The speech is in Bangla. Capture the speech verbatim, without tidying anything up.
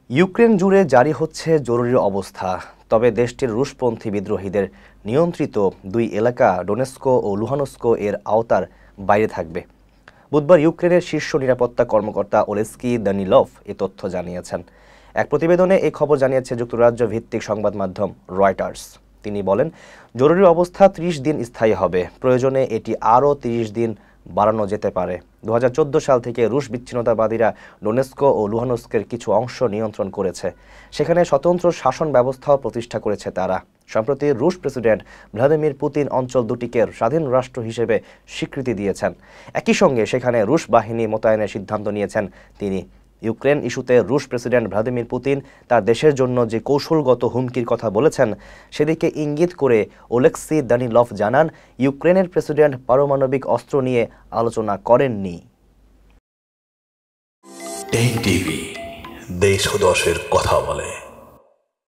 ইউক্রেন জুড়ে জারি হচ্ছে জরুরি অবস্থা, তবে দেশটির রুশপন্থী বিদ্রোহীদের নিয়ন্ত্রিত দুই এলাকা ডোনেস্ক ও লুহানস্ক এর আওতার বাইরে থাকবে। বুধবার ইউক্রেনের শীর্ষ নিরাপত্তা কর্মকর্তা ওলেস্কি দানিলভ এ তথ্য জানিয়েছেন। এক প্রতিবেদনে এই খবর জানিয়েছে যুক্তরাজ্য ভিত্তিক সংবাদ মাধ্যম রয়টার্স। তিনি বলেন, জরুরি অবস্থা ত্রিশ দিন স্থায়ী হবে, প্রয়োজনে এটি আরও তিরিশ দিন বাড়ানো যেতে পারে। দু হাজার চোদ্দ সাল থেকে রুশ বিচ্ছিন্নতাবাদীরা ডোনেস্ক ও লুহানস্কের কিছু অংশ নিয়ন্ত্রণ করেছে। সেখানে স্বতন্ত্র শাসন ব্যবস্থাও প্রতিষ্ঠা করেছে তারা। সম্প্রতি রুশ প্রেসিডেন্ট ভ্লাদিমির পুতিন অঞ্চল দুটিকে স্বাধীন রাষ্ট্র হিসেবে স্বীকৃতি দিয়েছেন। একই সঙ্গে সেখানে রুশ বাহিনী মোতায়েনের সিদ্ধান্ত নিয়েছেন তিনি। ইউক্রেন ইস্যুতে রুশ প্রেসিডেন্ট ভ্লাদিমির পুতিন তার দেশের জন্য যে কৌশলগত হুমকির কথা বলেছেন সেদিকে ইঙ্গিত করে ওলেক্সি দানিলভ জানান, ইউক্রেনের প্রেসিডেন্ট পারমাণবিক অস্ত্র নিয়ে আলোচনা করেননি। টিভি দেশ ও দশের কথা বলে।